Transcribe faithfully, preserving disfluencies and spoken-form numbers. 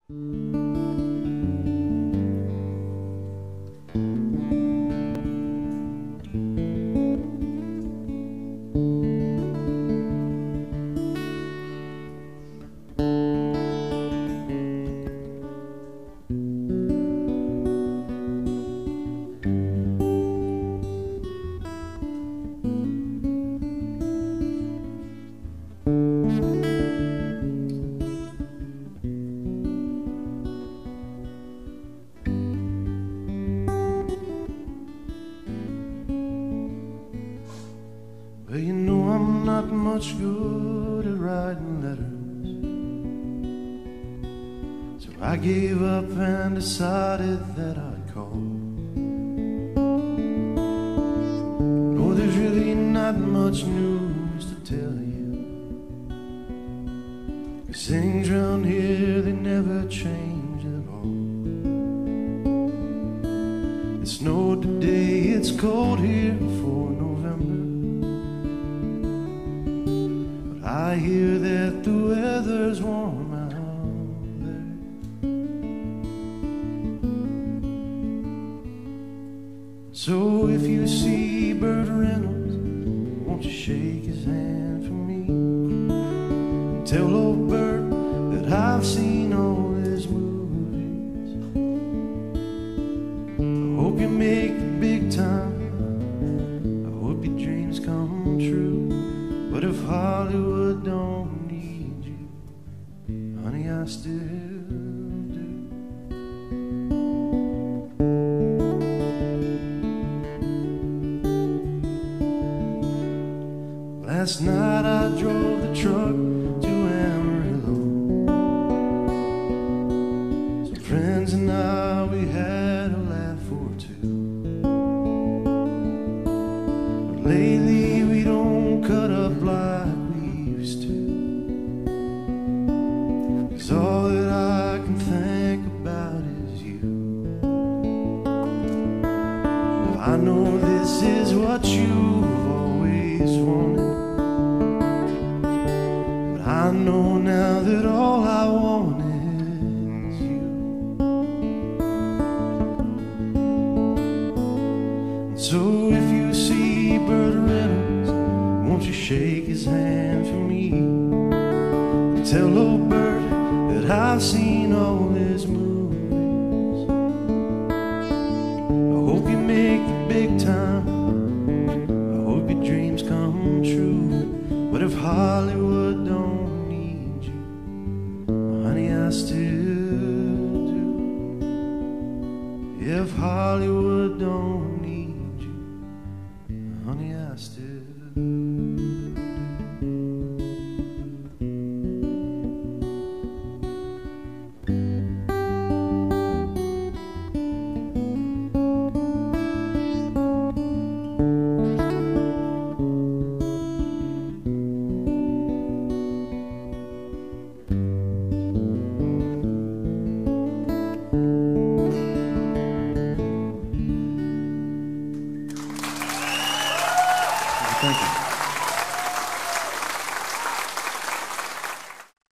Much good at writing letters, so I gave up and decided that I'd call. No, there's really not much news to tell you, 'cause things round here, they never change at all. It snowed today, it's cold here for November. I hear that the weather's warm out there. So if you see Burt Reynolds, won't you shake his hand for me? And tell old Burt that I've seen all his movies. I hope you make the big time, I hope your dreams come true. But if Hollywood don't need you, honey, I still do. Last night I drove the truck to Aberle. Some friends and I, we had a laugh or two. But lately we don't cut up like we used to, 'cause all that I can think about is you. Well, I know this is what you've always wanted, but I know now that all I want is you. And so if you see Burt Reynolds, won't you shake his hand for me? And tell old Burt that I've seen all his movies. I hope you make the big time, I hope your dreams come true. But if Hollywood don't need you, honey, I still do. If Hollywood don't